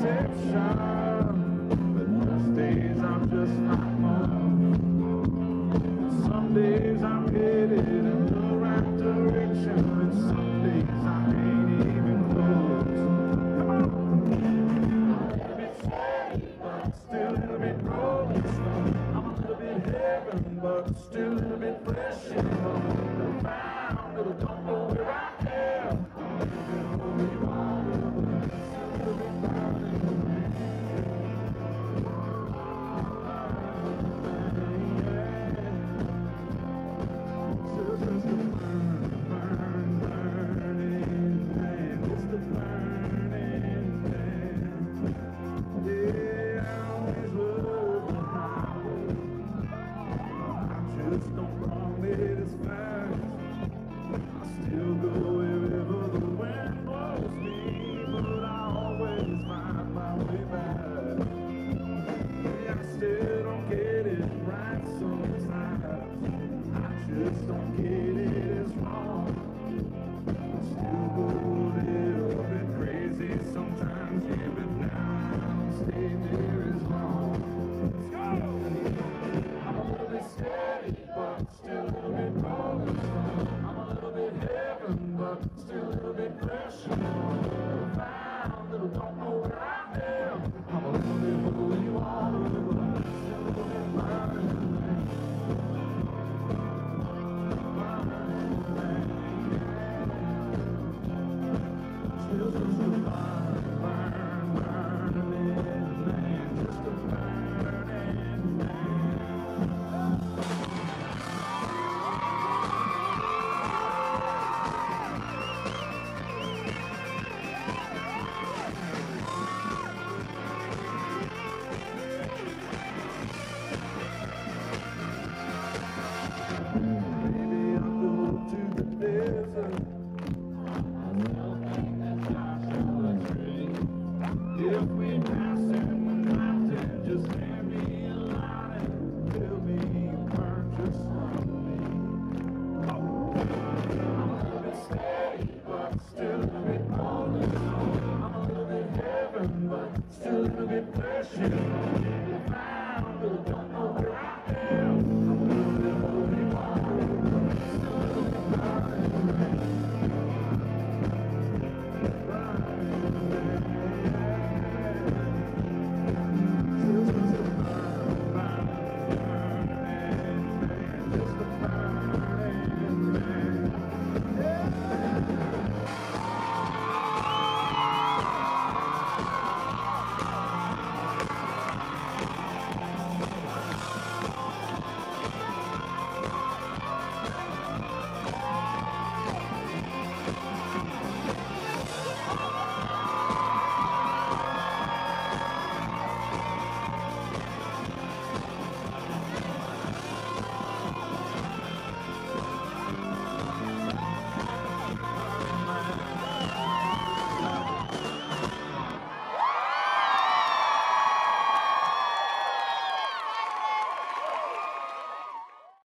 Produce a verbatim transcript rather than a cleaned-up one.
exception, but most days I'm just not home. Some days I'm headed in the right direction, and some days I ain't even close. Come on! I'm a little bit steady, but still a little bit rolling stone. I'm a little bit heaven, but still a little bit flesh and bone. Little found, little don't know where I am. Just don't run it as fast. I still go wherever the wind blows me, but I always find my way back. Yeah, I still don't get it right sometimes. I just don't get it as wrong. I still go a little bit crazy sometimes, yeah, but now I don't stay there as long. Let's go! I'm a little bit steady, but still a little bit rolling stone. I'm a little bit heaven, but still a little bit flesh and bone. Little found, little don't know where I am. I'm a little bit holy water, but still a little bit burning. Still just a burn, burn, burning man, just a burning man. Maybe I'll go to the desert. If we pass in the mountain, just hand me a line and tell me you burn just like me. Oh. I'm a little bit steady, but still a little bit rolling stone. I'm a little bit heaven, but still a little bit flesh and bone. Found, but don't know where I